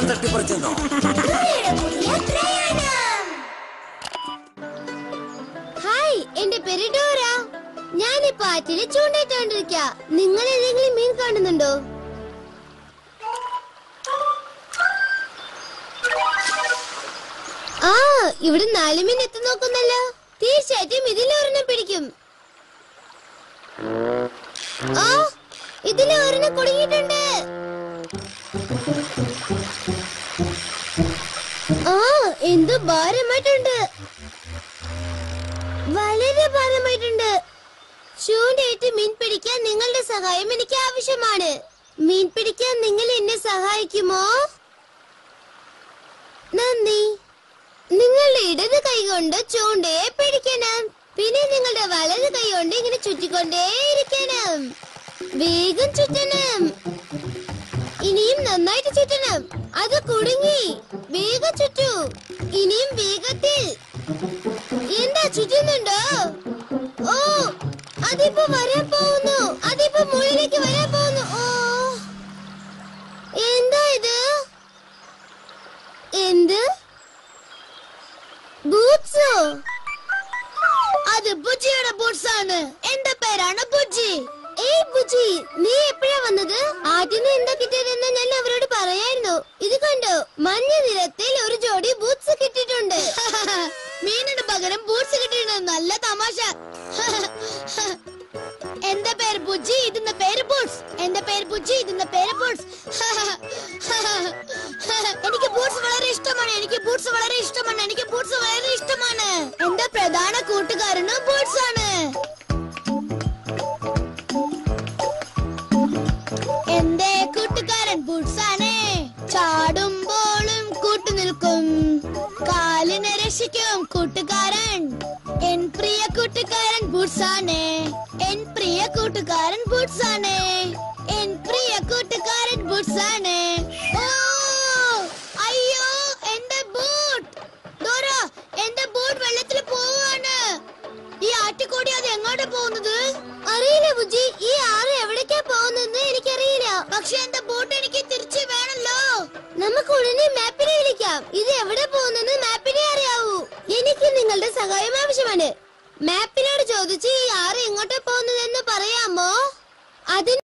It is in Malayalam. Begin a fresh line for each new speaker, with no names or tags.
തട്ടിപ്പറിച്ചെന്നോ?
ഹായ്, എന്റെ പേര് ഡോറ. ഞാനിപ്പോ ആറ്റില് ചൂണ്ടയിട്ടോണ്ടിരിക്ക. നിങ്ങൾ ഏതെങ്കിലും മീൻ കാണുന്നുണ്ടോ? ആ, ഇവിടെ 4 മീൻ എത്തി നോക്കുന്നല്ലോ. തീർച്ചയായിട്ടും ഇതിലൊരെണ്ണം പിടിക്കും. ആ, ഇതിലൊരെണ്ണം കുടുങ്ങിയിട്ടുണ്ട്. ആ, എന്ത് ഭാരമായിട്ടുണ്ട്. വളരെ ഭാരമായിട്ടുണ്ട്. ചൂണ്ടയിട്ട് മീൻ പിടിക്കാൻ നിങ്ങളുടെ സഹായം എനിക്ക് ആവശ്യമാണ്. മീൻ പിടിക്കാൻ നിങ്ങൾ എന്നെ സഹായിക്കുമോ? നന്ദി. നിങ്ങളുടെ ഇടത് കൈ കൊണ്ട് ചൂണ്ടയെ പിടിക്കണം. പിന്നെ നിങ്ങളുടെ വലത് കൈ കൊണ്ട് ഇങ്ങനെ ചുറ്റിക്കൊണ്ടേയിരിക്കണം. വേഗം ചുറ്റണം. ഇനിയും നന്നായിട്ട് ചുറ്റണം. അത് കുടുങ്ങി. വേഗം ചുറ്റൂ. ഇനിയും വേഗത്തിൽ. എന്താ ചുറ്റുന്നുണ്ടോ? ഓ, അതിപ്പോ വരാൻ പോകുന്നു. അതിപ്പോ മുകളിലേക്ക് വരാൻ പോകുന്നു. ഓ, എന്താ ഇത്? എന്ത്? ബൂട്ട്സോ? അത് ബുജിയുടെ ബൂട്ട്സ് ആണ്. എന്റെ പേരാണ് ബുജി. ഏയ് ബുജി, നീ എപ്പോഴാ വന്നത്? ആദ്യം എന്താ കിട്ടിയതെന്ന് ഞാൻ അവരോട് പറയായിരുന്നു. ഇത് കണ്ടോ, മഞ്ഞ നിറത്തിൽ ഒരു ജോഡി ബൂട്ട്സ് കിട്ടിയിട്ടുണ്ട്. മീനിന് പകരം ബൂട്ട്സ് കിട്ടിയിട്ടുണ്ട്. നല്ല തമാശ. എന്റെ പേര് ബുജി, ഇതിന്റെ പേര് ബൂട്ട്സ്. എന്റെ പേര് ബുജി, ഇതിന്റെ പേര് ബൂട്ട്സ്. എനിക്ക് ബൂട്ട്സ് വളരെ ഇഷ്ടമാണ്. എനിക്ക് ബൂട്ട്സ് വളരെ ഇഷ്ടമാണ്. എനിക്ക് ബൂട്ട്സ് വളരെ ഇഷ്ടമാണ്. എന്റെ പ്രധാന കൂട്ടുകാരനും ബൂട്ട്സ് ആണ്. എന്റെ കൂട്ടുകാരൻ ബൂട്ട്സ് ആണ്. ചാടുമ്പോഴും കൂട്ടു നിൽക്കും. കാലിനെ രക്ഷിക്കും കൂട്ടുകാരൻ. എൻ പ്രിയ കൂട്ടുകാരൻ ബൂട്ട്സ് ആണ്. എൻ പ്രിയ കൂട്ടുകാരൻ ബൂട്ട്സ് ആണ്. എൻ പ്രിയ കൂട്ടുകാരൻ ബൂട്ട്സ് ആണ്. ഓ, അയ്യോ, എന്റെ ബൂട്ട്. ഡോറ, എന്റെ ബൂട്ട് വെള്ളത്തിൽ പോവാണ്. ഈ ആറ്റിക്കൂടി അത് എങ്ങോട്ടാ പോകുന്നത്? അറിയില്ല ബുജി. ഈ ആറ് എവിടേക്കാ പോകുന്നെന്ന് എനിക്കറിയില്ല. പക്ഷെ എന്റെ ബൂട്ട് എനിക്ക് തിരിച്ചു വേണല്ലോ. നമുക്ക് ഉടനെ മാപ്പിനെ വിളിക്കാം. ഇത് എവിടെ പോകുന്നെന്ന് മാപ്പിനെ അറിയാവൂ. എനിക്ക് നിങ്ങളുടെ സഹായം ആവശ്യമാണ്. മാപ്പിനോട് ചോദിച്ച് ഈ ആറ് എങ്ങോട്ടാ പോകുന്നതെന്ന് പറയാമോ? അതിന്